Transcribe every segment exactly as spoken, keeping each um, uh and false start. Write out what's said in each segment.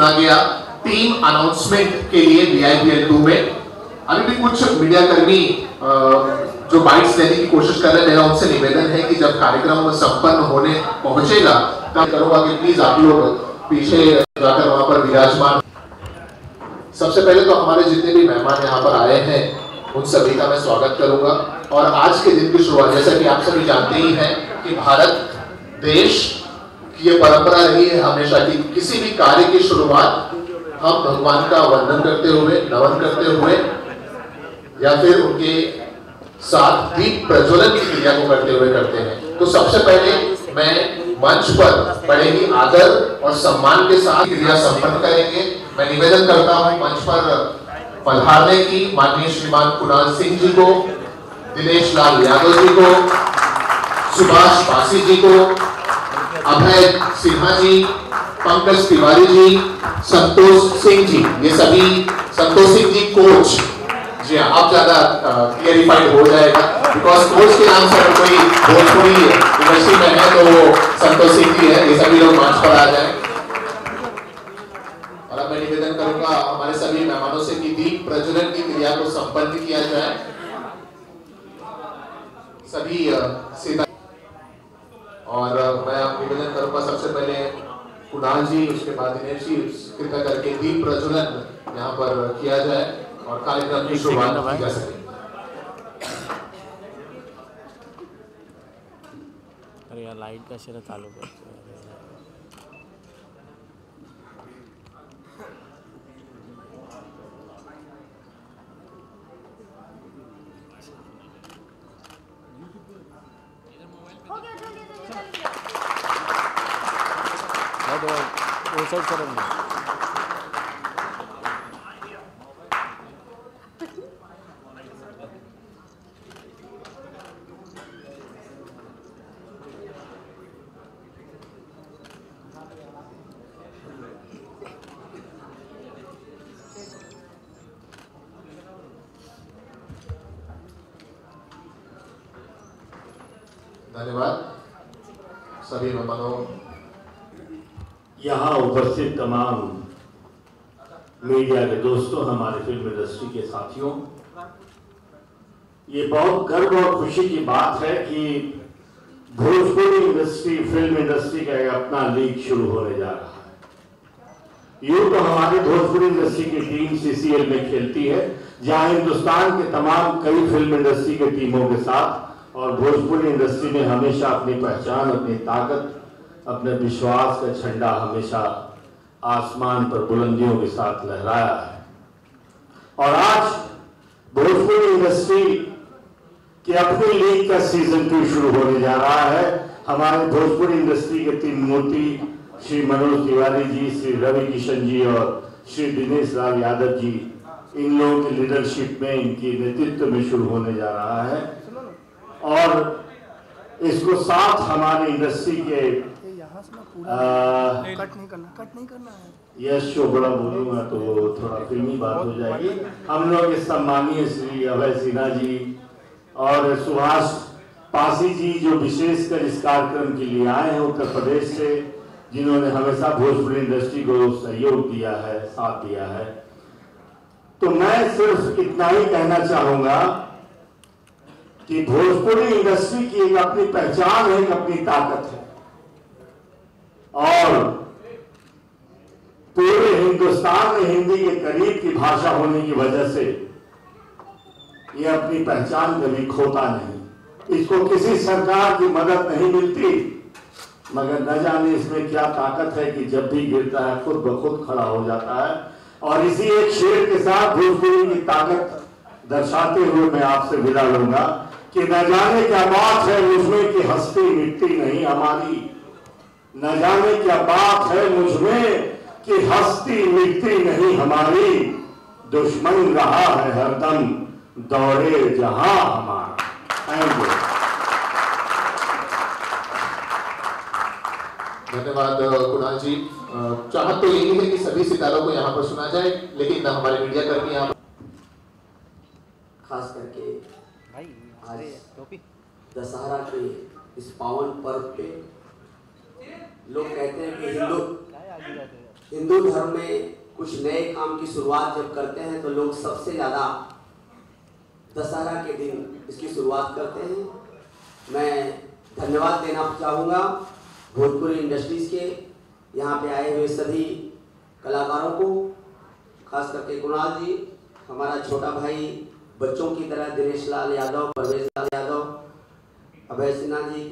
चुना गया team announcement के लिए B I P L two में। अभी भी कुछ मीडिया कर्मी जो बाइट्स लेने की कोशिश कर रहे हैं, मेरा उनसे निवेदन है कि जब कार्यक्रम संपन्न होने पहुंचेगा तब करूंगा कि प्लीज आप लोग पीछे जाकर वहां पर विराजमान। सबसे पहले तो हमारे जितने भी मेहमान यहाँ पर आए हैं उन सभी का मैं स्वागत करूंगा। और आज के दिन की शुरुआत, जैसा कि आप सभी जानते ही हैं कि भारत देश की ये परंपरा रही है हमेशा की किसी भी कार्य की शुरुआत हम भगवान का वंदन करते हुए, नमन करते हुए या फिर उनके साथ दीप प्रज्वलन की क्रिया को करते हुए करते हैं। तो सबसे पहले मैं मंच पर बड़े ही आदर और सम्मान के साथ क्रिया संपन्न करेंगे। मैं निवेदन करता हूं मंच पर पधारने की माननीय श्रीमान कुणाल सिंह जी को, दिनेश लाल यादव जी को, सुभाष पासी जी को, अभय सिन्हा जी, पंकज तिवारी जी, संतोष सिंह जी, ये सभी, संतोष सिंह जी कोच जी, आप ज्यादा क्लियरिफाइड हो जाएगा बिकॉज कोच के नाम से कोई भोजपुरी यूनिवर्सिटी में है तो वो संतोष सिंह जी है। ये सभी लोग मंच पर आ जाए। और अब मैं निवेदन करूंगा हमारे सभी मेहमानों से कि दीप प्रज्वलन की क्रिया को संपन्न किया जाए। सभी सीधा और मैं निवेदन करूंगा सबसे पहले कुणाल जी, उसके बाद दिनेश जी, कृपया करके दीप प्रज्वलन यहाँ पर किया जाए और कार्यक्रम की शुरुआत की जा सके। अरे यार लाइट का शेरा चालू कर। वो साइड करेंगे। धन्यवाद सभी मेहमानों। यहाँ उपस्थित तमाम मीडिया के दोस्तों, हमारे फिल्म इंडस्ट्री के साथियों, ये बहुत गर्व और खुशी की बात है कि भोजपुरी इंडस्ट्री, फिल्म इंडस्ट्री का एक अपना लीग शुरू होने जा रहा है। यूं तो हमारी भोजपुरी इंडस्ट्री की टीम सी सी एल में खेलती है, जहां हिंदुस्तान के तमाम कई फिल्म इंडस्ट्री के टीमों के साथ, और भोजपुरी इंडस्ट्री ने हमेशा अपनी पहचान, अपनी ताकत, अपने विश्वास का झंडा हमेशा आसमान पर बुलंदियों के साथ लहराया है। और आज भोजपुरी इंडस्ट्री की अपनी लीग का सीजन टू शुरू होने जा रहा है। हमारे भोजपुरी इंडस्ट्री के तीन मूर्ति श्री मनोज तिवारी जी, श्री रवि किशन जी और श्री दिनेश लाल यादव जी, इन लोगों की लीडरशिप में, इनकी नेतृत्व में शुरू होने जा रहा है। और इसको साथ हमारी इंडस्ट्री के आ, कट नहीं करना कट नहीं करना है। यश शो बड़ा बोलूंगा तो थोड़ा फिल्मी बात हो जाएगी। हम लोग के सम्मानीय श्री अभय सिन्हा जी और सुभाष पासी जी, जो विशेषकर इस कार्यक्रम के लिए आए हैं उत्तर प्रदेश से, जिन्होंने हमेशा भोजपुरी इंडस्ट्री को सहयोग दिया है, साथ दिया है। तो मैं सिर्फ इतना ही कहना चाहूंगा कि भोजपुरी इंडस्ट्री की एक अपनी पहचान है, एक अपनी ताकत है, और पूरे हिंदुस्तान में हिंदी के करीब की भाषा होने की वजह से ये अपनी पहचान कभी खोता नहीं। इसको किसी सरकार की मदद नहीं मिलती, मगर न जाने इसमें क्या ताकत है कि जब भी गिरता है खुद ब खुद खड़ा हो जाता है। और इसी एक शेर के साथ भोजपुरी की ताकत दर्शाते हुए मैं आपसे विदा लूंगा कि न जाने क्या बात है मुझमें कि हस्ती मिटती नहीं हमारी, न जाने क्या बात है मुझमें कि हस्ती मिटती नहीं हमारी, दुश्मन रहा है हरदम दौड़े जहां हमारा। Thank you. धन्यवाद कुणाल जी। चाहत तो यही है कि सभी सितारों को यहाँ पर सुना जाए, लेकिन हमारे मीडिया कर्मी यहाँ खास करके आज दशहरा के इस पावन पर्व पे लोग कहते हैं कि हिंदू हिंदू धर्म में कुछ नए काम की शुरुआत जब करते हैं तो लोग सबसे ज़्यादा दशहरा के दिन इसकी शुरुआत करते हैं। मैं धन्यवाद देना चाहूँगा भोजपुरी इंडस्ट्रीज़ के यहाँ पे आए हुए सभी कलाकारों को, खास करके कुणाल जी, हमारा छोटा भाई बच्चों की तरह दिनेश लाल यादव, परवेश लाल यादव, अभय सिन्हा जी,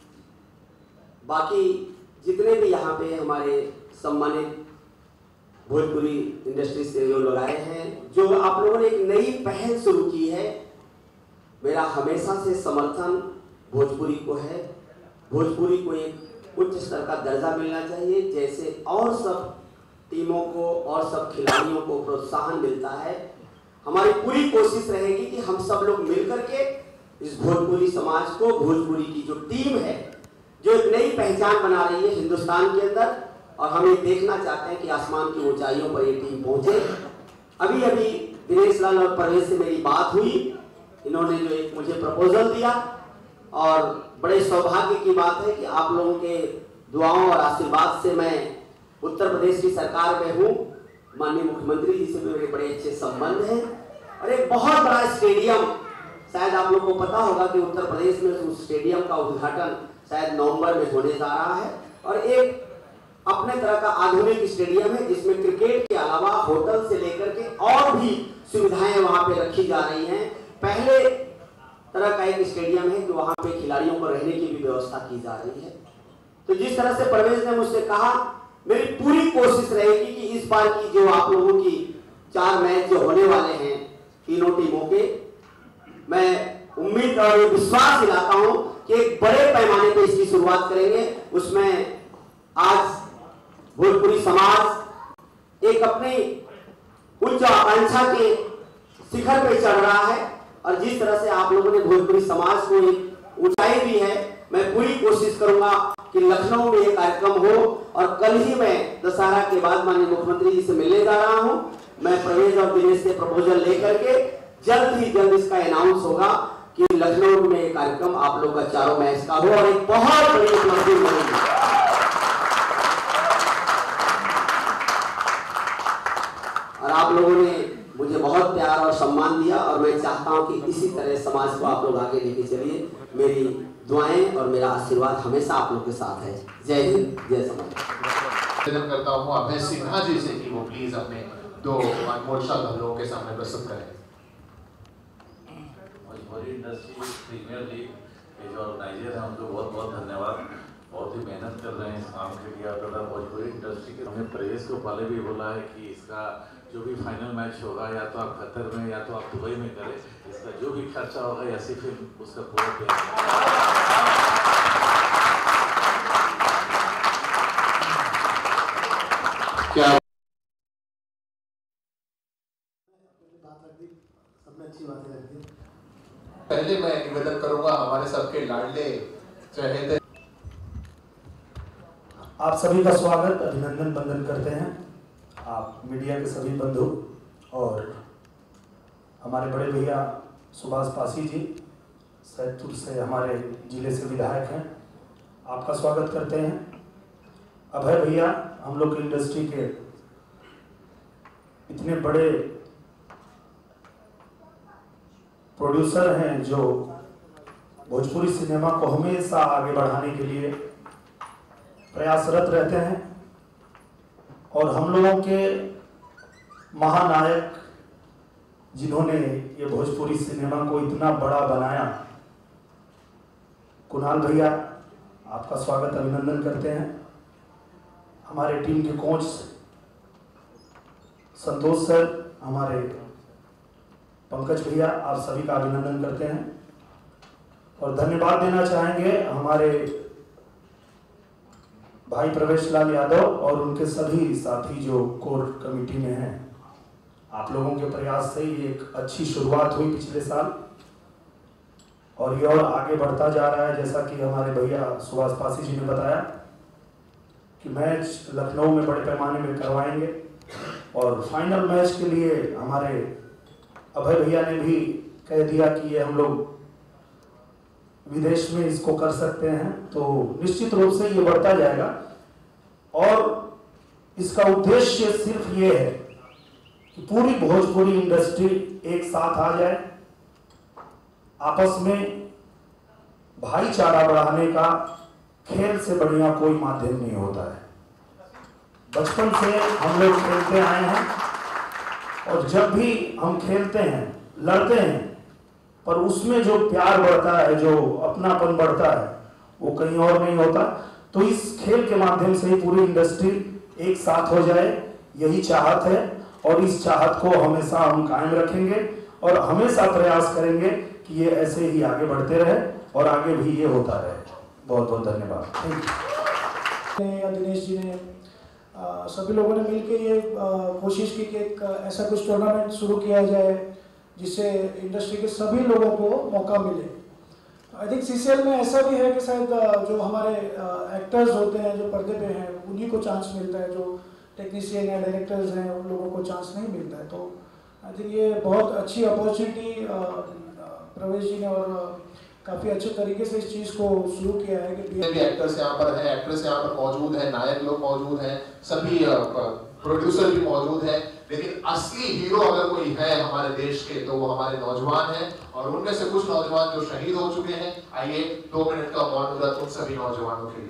बाकी जितने भी यहाँ पे हमारे सम्मानित भोजपुरी इंडस्ट्री से जो लोग आए हैं, जो आप लोगों ने एक नई पहल शुरू की है। मेरा हमेशा से समर्थन भोजपुरी को है। भोजपुरी को एक उच्च स्तर का दर्जा मिलना चाहिए, जैसे और सब टीमों को और सब खिलाड़ियों को प्रोत्साहन मिलता है। हमारी पूरी कोशिश रहेगी कि हम सब लोग मिलकर के इस भोजपुरी समाज को, भोजपुरी की जो टीम है, जो एक नई पहचान बना रही है हिंदुस्तान के अंदर, और हम ये देखना चाहते हैं कि आसमान की ऊंचाइयों पर ये टीम पहुंचे। अभी अभी दिनेश लाल और परवेश से मेरी बात हुई, इन्होंने जो एक मुझे प्रपोजल दिया, और बड़े सौभाग्य की बात है कि आप लोगों के दुआओं और आशीर्वाद से मैं उत्तर प्रदेश की सरकार में हूँ। माननीय मुख्यमंत्री जी से भी मेरे बड़े अच्छे संबंध हैं, और एक बहुत बड़ा स्टेडियम, शायद आप लोगों को पता होगा कि उत्तर प्रदेश में उस स्टेडियम का उद्घाटन शायद नवंबर में होने जा रहा है, और एक अपने तरह का आधुनिक स्टेडियम है जिसमें क्रिकेट के अलावा होटल से लेकर के और भी सुविधाएं वहां पे रखी जा रही हैं। पहले तरह का एक स्टेडियम है जो वहां पे खिलाड़ियों को रहने की भी व्यवस्था की जा रही है। तो जिस तरह से परवेश ने मुझसे कहा, मेरी पूरी कोशिश रहेगी कि इस बार की जो आप लोगों की चार मैच जो होने वाले हैं तीनों टीमों के, मैं उम्मीद और विश्वास दिलाता हूं कि एक बड़े पैमाने पर इसकी शुरुआत करेंगे। उसमें आज भोजपुरी समाज एक अपनी उच्च आकांक्षा के शिखर पे चढ़ रहा है, और जिस तरह से आप लोगों ने भोजपुरी समाज को एक ऊंचाई दी है, मैं पूरी कोशिश करूंगा कि लखनऊ में ये कार्यक्रम हो। और कल ही मैं दशहरा के बाद माननीय मुख्यमंत्री जी से मिलने जा रहा हूं। मैं प्रवेश और दिनेश से प्रपोजल लेकर के जल्द ही जल्द इसका अनाउंस होगा कि लखनऊ में ये कार्यक्रम आप लोग का चारों मैच का हो, और एक बहुत बड़ी उपलब्धि बनेगी। और आप लोगों ने मुझे बहुत प्यार और सम्मान दिया, और मैं चाहता हूं कि इसी तरह समाज को आप लोग आगे लेके चलिए। मेरी दुआएं और मेरा आशीर्वाद हमेशा आप लोग के साथ है। जय हिंद, जय समाज। निवेदन करता हूं अभय सिन्हा जी से कि वो प्लीज अपने दो अनमोल शब्द हम लोगों के सामने प्रस्तुत करें। भोजपुरी इंडस्ट्री प्रीमियर लीग के जो ऑर्गेनाइजर हैं उनको बहुत बहुत धन्यवाद। बहुत ही मेहनत कर रहे हैं इस काम के लिए। और भोजपुरी इंडस्ट्री के हमने प्रवेश को पहले भी बोला है कि इसका जो भी फाइनल मैच होगा, या तो आप कतर में या तो आप दुबई में करें, इसका जो भी खर्चा होगा ऐसी फिल्म उसका पूरा क्या अच्छी बातें रखती। पहले मैं निवेदन करूंगा हमारे सबके लाडले चहेते आप सभी का स्वागत, अभिनंदन वंदन करते हैं। आप मीडिया के सभी बंधु और हमारे बड़े भैया सुभाष पासी जी सैदपुर से हमारे जिले से विधायक हैं, आपका स्वागत करते हैं। अभय भैया हम लोग इंडस्ट्री के इतने बड़े प्रोड्यूसर हैं जो भोजपुरी सिनेमा को हमेशा आगे बढ़ाने के लिए प्रयासरत रहते हैं, और हम लोगों के महानायक जिन्होंने ये भोजपुरी सिनेमा को इतना बड़ा बनाया, कुणाल भैया आपका स्वागत अभिनंदन करते हैं। हमारे टीम के कोच संतोष सर, हमारे पंकज भैया, आप सभी का अभिनंदन करते हैं। और धन्यवाद देना चाहेंगे हमारे भाई प्रवेश लाल यादव और उनके सभी साथी जो कोर कमेटी में हैं। आप लोगों के प्रयास से ये एक अच्छी शुरुआत हुई पिछले साल, और ये और आगे बढ़ता जा रहा है। जैसा कि हमारे भैया सुभाष पासी जी ने बताया कि मैच लखनऊ में बड़े पैमाने में करवाएंगे, और फाइनल मैच के लिए हमारे अभय भैया ने भी कह दिया कि ये हम लोग विदेश में इसको कर सकते हैं, तो निश्चित रूप से ये बढ़ता जाएगा। और इसका उद्देश्य सिर्फ ये है कि पूरी भोजपुरी इंडस्ट्री एक साथ आ जाए, आपस में भाईचारा बढ़ाने का खेल से बढ़िया कोई माध्यम नहीं होता है। बचपन से हम लोग खेलते आए हैं और जब भी हम खेलते हैं, लड़ते हैं, पर उसमें जो प्यार बढ़ता है, जो अपनापन बढ़ता है, वो कहीं और नहीं होता। तो इस खेल के माध्यम से ही पूरी इंडस्ट्री एक साथ हो जाए, यही चाहत है और इस चाहत को हमेशा हम कायम रखेंगे और हमेशा प्रयास करेंगे कि ये ऐसे ही आगे बढ़ते रहे और आगे भी ये होता रहे। बहुत बहुत धन्यवाद। Thank you. दिनेश जी ने आ, सभी लोगों ने मिलकर ये आ, कोशिश की कि एक ऐसा कुछ टूर्नामेंट शुरू किया जाए जिससे इंडस्ट्री के सभी लोगों को मौका मिले। आई थिंक सीसीएल में ऐसा भी है कि शायद जो हमारे एक्टर्स होते हैं जो पर्दे पे हैं उन्हीं को चांस मिलता है, जो टेक्नीशियन या डायरेक्टर्स हैं उन लोगों को चांस नहीं मिलता है। तो आई थिंक ये बहुत अच्छी अपॉर्चुनिटी प्रवेश जी ने और काफ़ी अच्छे तरीके से इस चीज़ को शुरू किया है कि भी एक्टर्स यहाँ पर है, एक्ट्रेस यहाँ पर मौजूद है, नायक लोग मौजूद हैं, सभी प्रोड्यूसर भी मौजूद है, लेकिन असली हीरो अगर कोई है हमारे देश के तो वो हमारे नौजवान हैं और उनमें से कुछ नौजवान जो शहीद हो चुके हैं। आइए दो मिनट का मौन मुहूर्त उन सभी नौजवानों के लिए।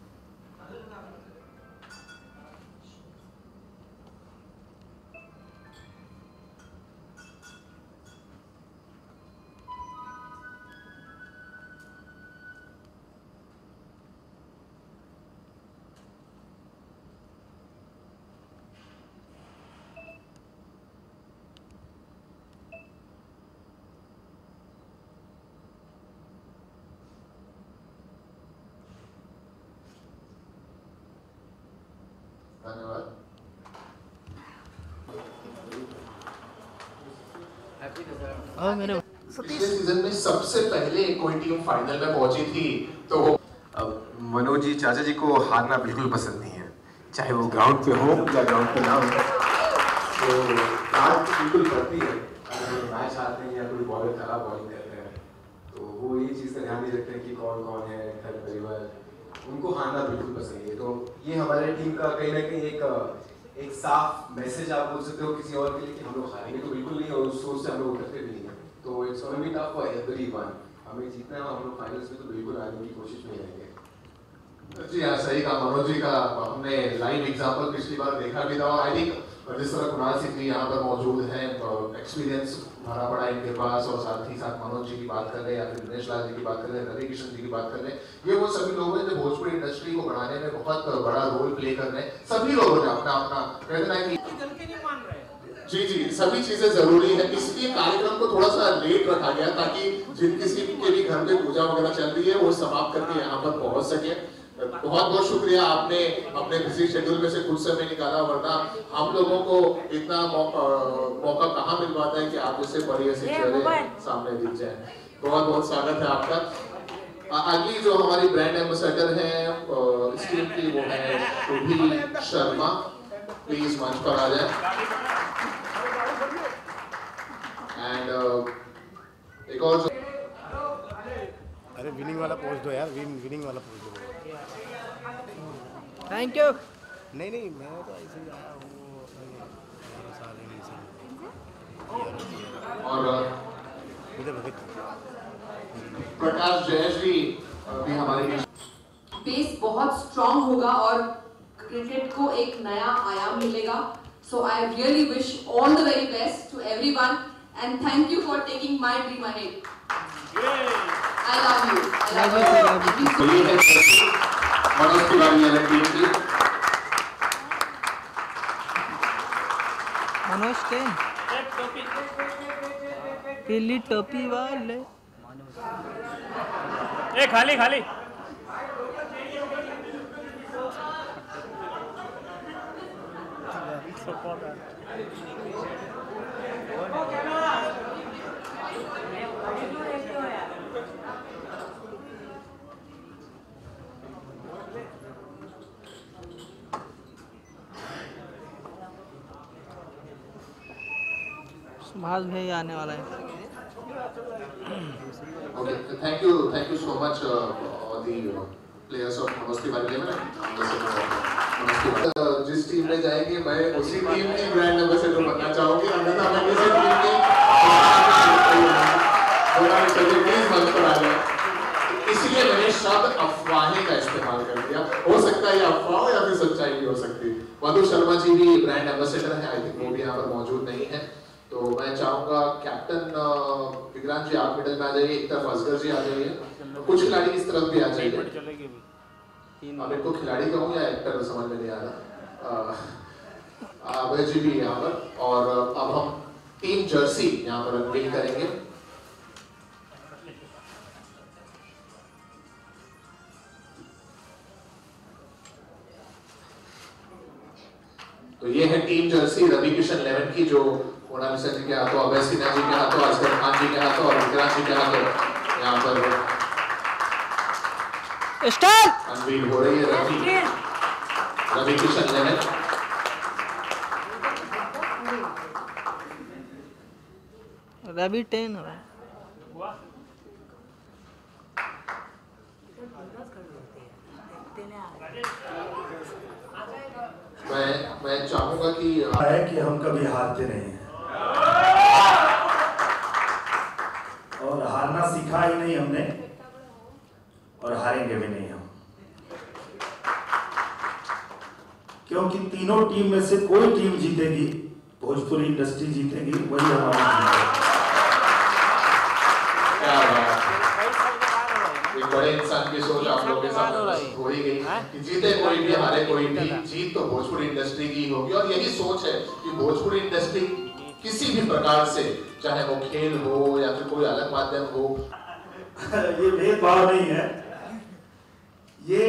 धन्यवाद। पिछले सीजन में सबसे पहले कोई टीम फाइनल में पहुंची थी तो वो मनोज जी, चाचा जी को हारना बिल्कुल पसंद नहीं है, चाहे वो ग्राउंड पे हो या ग्राउंड पे ना हो। तो आज बिल्कुल पड़ती है, अगर मैच हारते हैं या कोई बॉलर खराब बॉलिंग करते हैं तो वो ये चीज़ का ध्यान नहीं रखते हैं कि कौन कौन है, घर परिवार, उनको हारना बिल्कुल पसंद नहीं है। तो ये हमारे टीम का कहीं ना कहीं एक एक साफ मैसेज आप बोल सकते हो किसी और के लिए कि हम लोग हारेंगे तो बिल्कुल नहीं और उस सोच से हम लोग उतरते भी नहीं है। तो it's gonna be tough for everyone, हमें जीतना है, हम लोग फाइनल्स में तो बिल्कुल आने की कोशिश में रहेंगे। जी हाँ, सही कहा मनोज जी का, हमने लाइव एग्जांपल पिछली बार देखा भी था और आई थिंक जिस तरह कुणाल सिंह जी यहाँ पर मौजूद हैं, एक्सपीरियंस भरा पड़ा इनके पास और साथ ही साथ मनोज जी की बात कर रहे हैं या फिर दिनेश लाल जी की बात कर रहे हैं, रवि किशन जी की बात कर रहे हैं, ये वो सभी लोग हैं जो भोजपुरी इंडस्ट्री को बढ़ाने में बहुत बड़ा रोल प्ले कर रहे हैं। सभी लोगों ने अपना अपना कहना है कि जी जी सभी चीजें जरूरी है, इसलिए कार्यक्रम को थोड़ा सा लेट रखा गया ताकि जिन किसी के भी घर में पूजा वगैरह चल रही है वो समाप्त करके यहाँ पर पहुंच सके। बहुत बहुत शुक्रिया, आपने अपने बिजी शेड्यूल में से कुछ समय निकाला, वरना हम लोगों को इतना मौका, मौका कहाँ मिल पाता है कि आप जैसे बड़े से चेहरे सामने दिख जाए। बहुत बहुत स्वागत है आपका। अगली जो हमारी ब्रांड एम्बेसडर है स्कीम की वो है शुभी शर्मा, प्लीज मंच पर आ जाए। एंड एक और अरे विनिंग वाला पोस्ट दो यार, विन विनिंग वाला पोस्ट दो। Thank you. नहीं नहीं मैं तो ऐसे ही आया हूँ और प्रकाश जयश्री भी हमारे बेस बहुत स्ट्रॉन्ग होगा और क्रिकेट को एक नया आयाम मिलेगा। So I really wish all the very best to everyone and thank you for taking my dream ahead. I love you. I love you. Thank you so much. Manoj Tiwari है team की। मनोज के पीली टोपी वाले ए खाली खाली सुभाष भाई आने वाला है। Okay, thank you, thank you so much uh, all the uh, players of Manoj Tiwari. जिस टीम में जाएंगे मैं उसी टीम की ब्रांड एम्बेसडर बनना चाहूंगी, अन्यथा मैं किसी टीम के प्लीज मंच पर आ जाए। इसलिए मैंने शब्द अफवाहें का इस्तेमाल कर दिया। हो सकता है ये अफवाह या फिर सच्चाई भी हो सकती है। मधु शर्मा जी भी ब्रांड एम्बेसडर है, आई थिंक वो भी यहाँ पर मौजूद नहीं है। तो मैं चाहूंगा कैप्टन विक्रांत जी आप मिडल में आ जाइए, एक तरफ असगर जी आ जाइए, कुछ खिलाड़ी इस तरफ भी आ जाइए। अब इनको खिलाड़ी कहूँ या एक्टर समझ में नहीं आ रहा। अभय जी भी यहाँ पर, और अब हम टीम जर्सी यहाँ पर अनवील करेंगे। तो ये है team jersey Ravi Kishan eleven की, जो मोनालिसा जी के हाथों, अभय सिन्हा जी के हाथों, असगर खान जी के हाथों और विक्रांत जी के हाथों यहाँ पर अनवील हो रही है। रवि रवि किशन इलेवन। रवि टेन हो रहा है। मैं मैं चाहूंगा कि है कि हम कभी हारते नहीं हैं और हारना सीखा ही नहीं हमने और हारेंगे भी नहीं हम, क्योंकि तीनों टीम में से कोई टीम जीतेगी, भोजपुरी इंडस्ट्री जीतेगी, वही हमारी एक बड़े इंसान की सोच आप लोगों के साथ हो ही गई कि जीते कोई भी हारे कोई भी, जीत तो भोजपुरी इंडस्ट्री की होगी। और यही सोच है कि भोजपुरी इंडस्ट्री किसी भी प्रकार से, चाहे वो खेल हो या फिर कोई अलग माध्यम हो, ये भेदभाव नहीं है, ये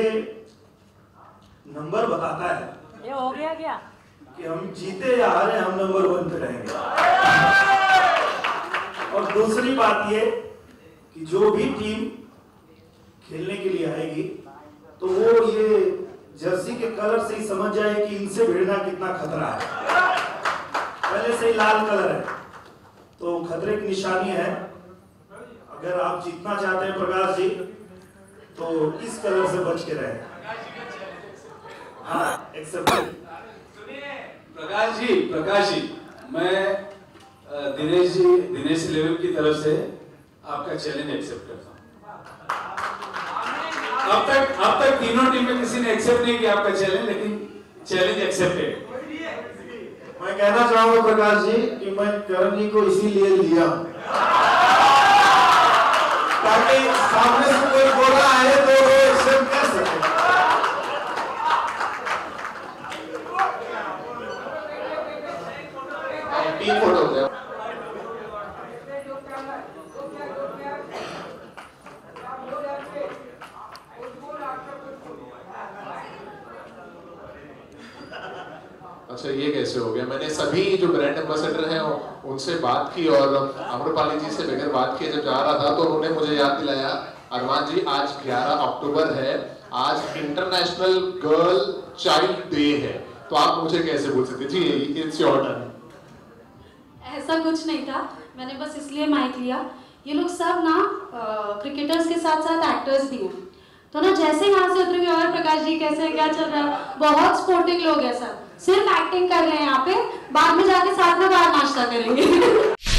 नंबर बताता है। ये हो गया क्या कि हम जीते या हारे हम नंबर वन पे रहेंगे। और दूसरी बात ये कि जो भी टीम खेलने के लिए आएगी तो वो ये जर्सी के कलर से ही समझ जाए कि इनसे भिड़ना कितना खतरा है। पहले से ही लाल कलर है तो खतरे की निशानी है। अगर आप जीतना चाहते हैं प्रकाश जी तो इस कलर से बच के रहें। हाँ, प्रकाश जी प्रकाश जी मैं दिनेश जी दिनेश इलेवन की तरफ से आपका चैलेंज एक्सेप्ट करता हूँ। अब तक अब तक तीनों टीम में किसी ने एक्सेप्ट नहीं किया आपका चैलेंज, लेकिन चैलेंज एक्सेप्टेड। मैं कहना चाहूंगा प्रकाश जी कि मैं करण जी को इसीलिए लिया ताकि सामने से कोई बोला है तो वो एक्सेप्ट कर सके। टीम फोटो हो गया। अच्छा ये कैसे हो गया? मैंने सभी जो ब्रांड एम्बेसडर हैं उनसे बात की और अमरपाली जी से बगैर बात किए जब जा रहा था तो उन्होंने मुझे याद दिलाया, अरमान जी आज ग्यारह अक्टूबर है, आज इंटरनेशनल गर्ल चाइल्ड डे है, तो आप मुझे कैसे बोल सकते? जी इट्स योर टर्न। ऐसा कुछ नहीं था, मैंने बस इसलिए माइक लिया। ये लोग सब ना क्रिकेटर्स के साथ साथ एक्टर्स भी हैं, तो ना जैसे यहाँ से उतरेंगे और प्रकाश जी कैसे क्या चल रहा है, बहुत स्पोर्टिंग लोग हैं सब, सिर्फ एक्टिंग कर रहे हैं यहाँ पे, बाद में जाके साथ में बाहर नाश्ता करेंगे।